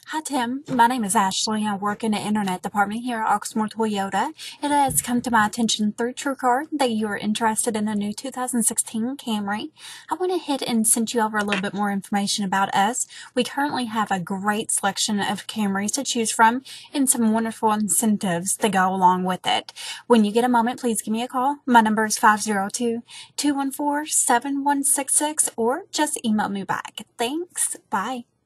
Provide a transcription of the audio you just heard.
Hi Tim, my name is Ashley. I work in the internet department here at Oxmoor Toyota. It has come to my attention through TrueCar that you are interested in a new 2016 Camry. I went ahead and sent you over a little bit more information about us. We currently have a great selection of Camrys to choose from and some wonderful incentives to go along with it. When you get a moment, please give me a call. My number is 502-214-7166 or just email me back. Thanks. Bye.